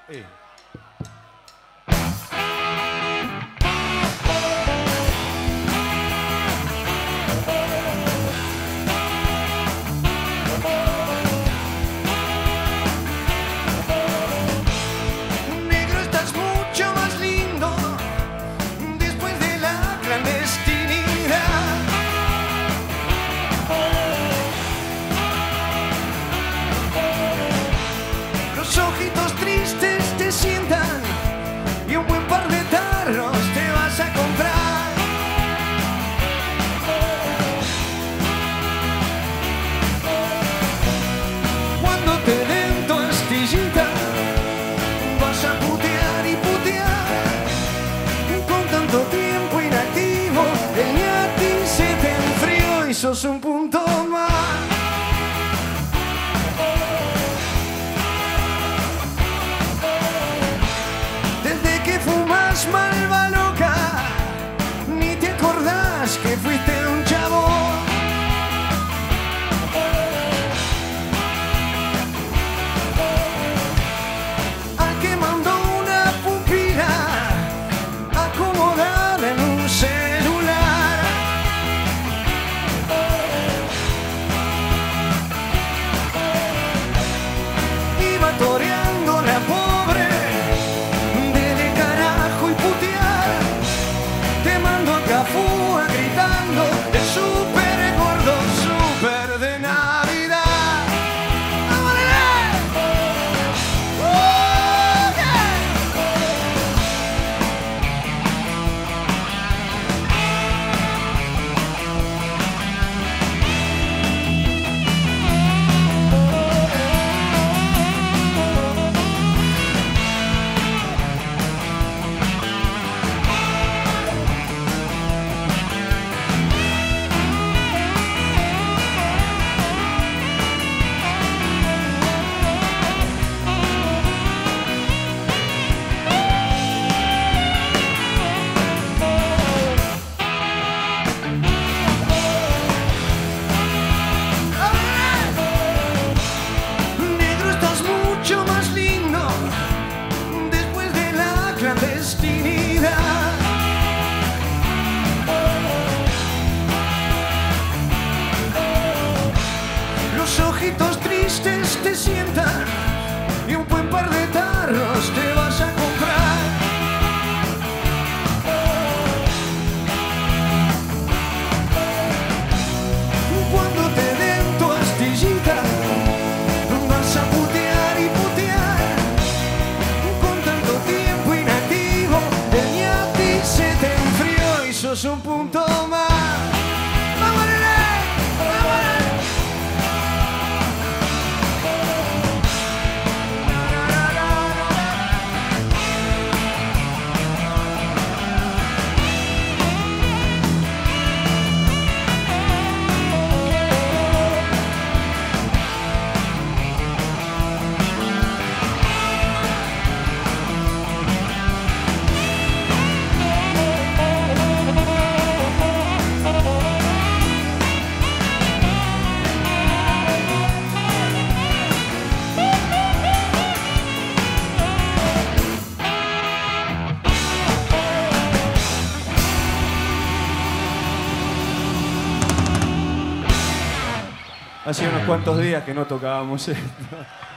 Sí. Negro, estás mucho más lindo después de la clandestinidad. Los ojitos tristes te sientan y un buen par de tarros te vas a comprar. Cuando te den tu astillita vas a putear y putear. Con tanto tiempo inactivo el ñati se te enfrió y sos un punto más. Desde que fumas malva loca ni te acordás que fuiste un chavo. Al que mandó una pupila acomodada en un celular. Iba toreando la pobre, dele carajo y putear. Te mando a Cafúa gritando el súper gordo, súper de Navidad. Negro, estás mucho más lindo después de la clandestinidad. Los ojitos tristes te sientan y un buen par de tarros te vas a comprar. Cuando te den tu astillita vas a putear y putear. Con tanto tiempo inactivo el ñati se te enfrió y sos un punto más. ¡Vamos, nene! ¡Vamos! Hace unos cuantos días que no tocábamos esto.